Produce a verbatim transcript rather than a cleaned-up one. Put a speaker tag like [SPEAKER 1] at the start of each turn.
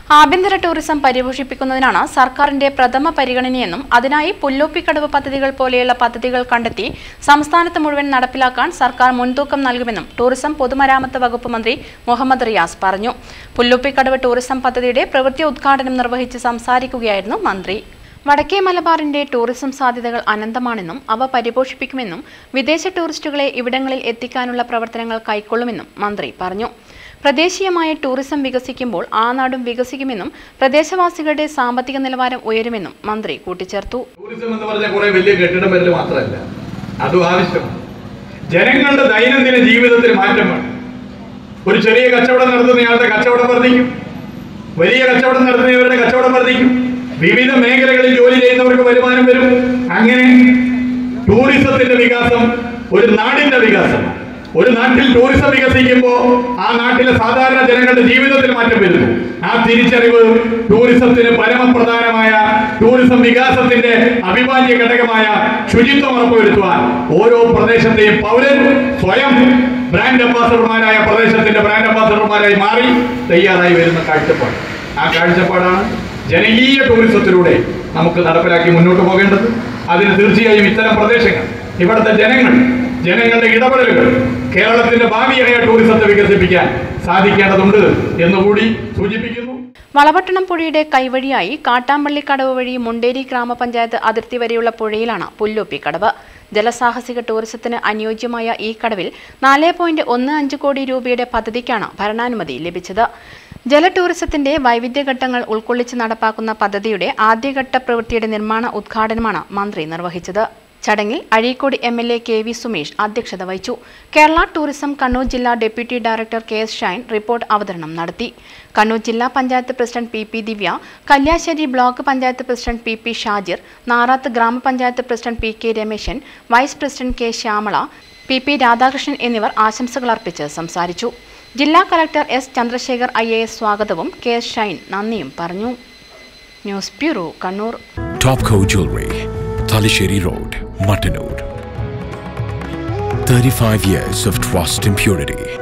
[SPEAKER 1] ആഭ്യന്തര ടൂറിസം പരിപോഷിപ്പിക്കുന്നതിനാണ് സർക്കാരിന്റെ പ്രഥമ പരിഗണനയെന്നും അതിനായി പുല്ലോപ്പിക്കടവ് പദ്ധതികൾ പോലെയുള്ള പദ്ധതികൾ കണ്ടെത്തി സംസ്ഥാനത്ത് മുഴുവൻ നടപ്പിലാക്കാൻ സർക്കാർ മുൻതൂക്കം നൽകുമെന്നും ടൂറിസം പൊതുമരാമത്ത് വകുപ്പ് മന്ത്രി മുഹമ്മദ് റിയാസ് പറഞ്ഞു. പുല്ലോപ്പിക്കടവ് ടൂറിസം പദ്ധതിയുടെ പ്രവൃത്തി ഉദ്ഘാടനം നിർവഹിച്ച് സംസാരിക്കുകയായിരുന്നു മന്ത്രി. വടക്കേ മലബാറിന്റെ ടൂറിസം സാധ്യതകൾ അനന്തമാണെന്നും അവ പരിപോഷിപ്പിക്കുമെന്നും വിദേശ ടൂറിസ്റ്റുകളെ ഇവിടങ്ങളിൽ എത്തിക്കാനുള്ള പ്രവർത്തനങ്ങൾ കൈക്കൊള്ളുമെന്നും മന്ത്രി പറഞ്ഞു. പ്രദേശീയമായ ടൂറിസം വികസിക്കുമ്പോൾ ആ നാടും വികസിക്കുമെന്നും പ്രദേശവാസികളുടെ സാമ്പത്തിക നിലവാരം ഉയരുമെന്നും മന്ത്രി കൂട്ടിച്ചേർത്തു.
[SPEAKER 2] ടൂറിസം എന്ന് പറഞ്ഞാൽ കുറെ വലിയ കെട്ടിടം വരൽ മാത്രമല്ല, അതും ആവശ്യമാണ്. ജനങ്ങളുടെ ദൈനംദിന ജീവിതത്തിൽ മാറ്റം വേണം. ഒരു ചെറിയ കച്ചവടം നടത്തുന്നയാളുടെ കച്ചവടം വർദ്ധിക്കും, വലിയ കച്ചവടം നടത്തുന്നവരുടെ കച്ചവടം വർദ്ധിക്കും, വിവിധ മേഖലകളിൽ ജോലി ചെയ്യുന്നവർക്ക് വരുമാനം വരും. അങ്ങനെ ടൂറിസത്തിന്റെ വികാസം ഒരു നാടിന്റെ വികാസമാണ്. ഒരു നാട്ടിൽ ടൂറിസം വികസിക്കുമ്പോൾ ആ നാട്ടിലെ സാധാരണ ജനങ്ങളുടെ ജീവിതത്തിൽ മാറ്റം വരുന്നു. ആ തിരിച്ചറിവ് ടൂറിസത്തിന് പരമപ്രധാനമായ ടൂറിസം വികാസത്തിന്റെ അവിഭാജ്യ ഘടകമായ ശുചിത്വം ഉറപ്പുവരുത്തുവാൻ ഓരോ പ്രദേശത്തെയും പൗരൻ സ്വയം ബ്രാൻഡ് അംബാസഡർമാരായ പ്രദേശത്തിന്റെ ബ്രാൻഡ് അംബാസഡർമാരായി മാറി തയ്യാറായി വരുന്ന കാഴ്ചപ്പാട്. ആ കാഴ്ചപ്പാടാണ് ജനകീയ ടൂറിസത്തിലൂടെ നമുക്ക് നടപ്പിലാക്കി മുന്നോട്ട് പോകേണ്ടത്. അതിന് തീർച്ചയായും ഇത്തരം പ്രദേശങ്ങൾ, ഇവിടുത്തെ ജനങ്ങൾ, ജനങ്ങളുടെ ഇടപെടലുകൾ കേരളത്തിന്റെ ഭാവിയായ ടൂറിസത്തെ വികസിപ്പിക്കാൻ സാധിക്കേണ്ടതുണ്ട് എന്നുകൂടി സൂചിപ്പിക്കുന്നു.
[SPEAKER 1] വളപട്ടണം പുഴയുടെ കൈവഴിയായി കാട്ടാമ്പള്ളി കടവ് വഴി മുണ്ടേരി ഗ്രാമപഞ്ചായത്ത് അതിർത്തി വരെയുള്ള പുഴയിലാണ് പുല്ലോപ്പിക്കടവ്. ജലസാഹസിക ടൂറിസത്തിന് അനുയോജ്യമായ ഈ കടവിൽ നാല് പോയിന്റ് ഒന്ന് അഞ്ച് കോടി രൂപയുടെ പദ്ധതിക്കാണ് ഭരണാനുമതി ലഭിച്ചത്. ജല ടൂറിസത്തിന്റെ വൈവിധ്യഘട്ടങ്ങൾ ഉൾക്കൊള്ളിച്ച് നടപ്പാക്കുന്ന പദ്ധതിയുടെ ആദ്യഘട്ട പ്രവൃത്തിയുടെ നിർമ്മാണ ഉദ്ഘാടനമാണ് മന്ത്രി നിർവഹിച്ചത്. ചടങ്ങിൽ Azhikode M L A K V Sumesh അധ്യക്ഷത വഹിച്ചു. കേരള ടൂറിസം കണ്ണൂർ ജില്ലാ deputy director K S Shine report അവതരണം നടത്തി. കണ്ണൂർ ജില്ലാ panchayat president P P Divya, Kalliasseri block panchayat president P P Shajir, Narath grama panchayat president P K Rameshan, vice president K Shyamala, P P Radhakrishnan എന്നിവർ ആശംസകൾ അർപ്പിച്ച് സംസാരിച്ചു. ജില്ലാ collector S Chandrasekhar I A S സ്വാഗതവും കെ എസ് ഷൈൻ നന്ദിയും പറഞ്ഞു. News bureau, Kannur.
[SPEAKER 3] Topco Jewelry, Talisheri Road, Mattanur. thirty-five years of trust and purity.